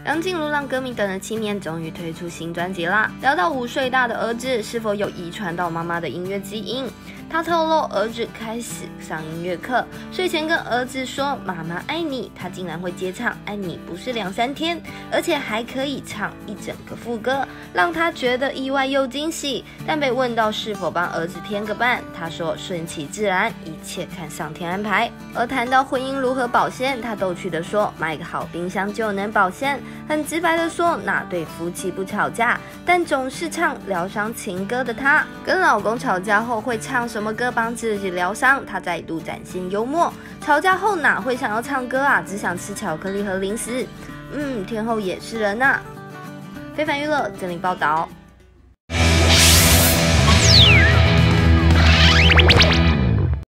梁静茹让歌迷等了7年，终于推出新专辑啦。聊到5岁大的儿子是否有遗传到妈妈的音乐基因，他透露儿子开始上音乐课，睡前跟儿子说“妈妈爱你”，他竟然会接唱“爱你不是2、3天”，而且还可以唱一整个副歌，让他觉得意外又惊喜。但被问到是否帮儿子添个伴，他说顺其自然，一切看上天安排。而谈到婚姻如何保鲜，他逗趣地说：“买个好冰箱就能保鲜。”很直白地说，哪对夫妻不吵架？但总是唱疗伤情歌的她，跟老公吵架后会唱什么歌帮自己疗伤？她再度展现幽默。吵架后哪会想要唱歌啊？只想吃巧克力和零食。天后也是人啊。非凡娱乐整理报道。